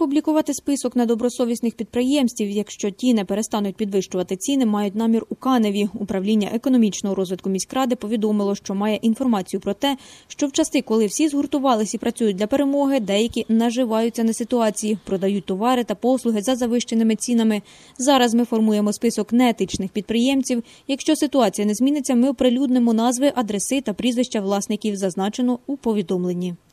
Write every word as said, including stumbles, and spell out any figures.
опублікувати список недобросовісних підприємців, якщо ті не перестануть підвищувати ціни, мають намір у Каневі. Управління економічного розвитку міськради повідомило, що має інформацію про те, що в часи, коли всі згуртувались і працюють для перемоги, деякі наживаються на ситуації, продають товари та послуги за завищеними цінами. Зараз ми формуємо список неетичних підприємців. Якщо ситуація не зміниться, ми оприлюднимо назви, адреси та прізвища власників, зазначено у повідомленні.